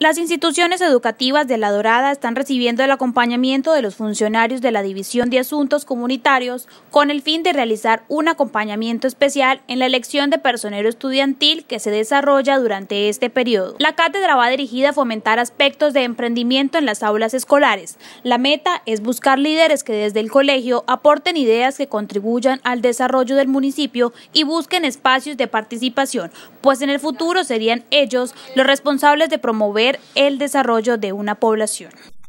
Las instituciones educativas de La Dorada están recibiendo el acompañamiento de los funcionarios de la División de Asuntos Comunitarios con el fin de realizar un acompañamiento especial en la elección de personero estudiantil que se desarrolla durante este periodo. La cátedra va dirigida a fomentar aspectos de emprendimiento en las aulas escolares. La meta es buscar líderes que desde el colegio aporten ideas que contribuyan al desarrollo del municipio y busquen espacios de participación, pues en el futuro serían ellos los responsables de promover el desarrollo de una población.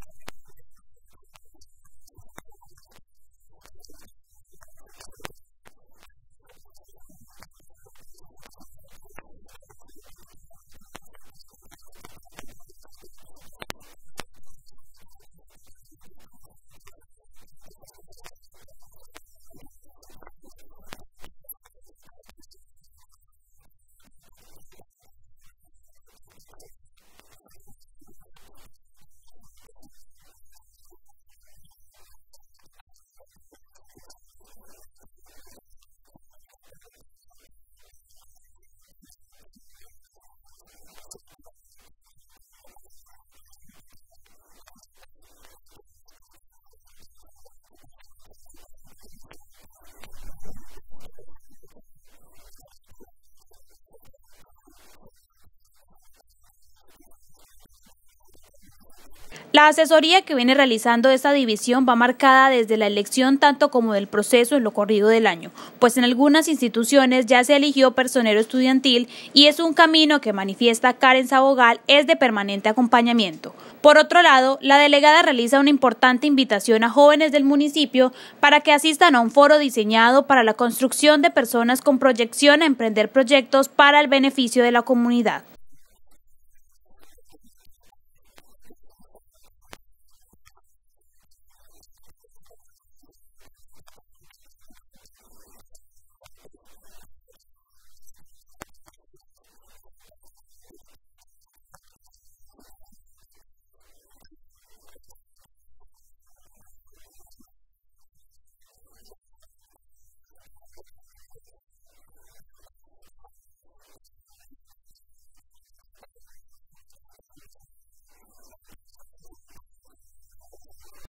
La asesoría que viene realizando esta división va marcada desde la elección tanto como del proceso en lo corrido del año, pues en algunas instituciones ya se eligió personero estudiantil y es un camino que manifiesta Karen Sabogal es de permanente acompañamiento. Por otro lado, la delegada realiza una importante invitación a jóvenes del municipio para que asistan a un foro diseñado para la construcción de personas con proyección a emprender proyectos para el beneficio de la comunidad.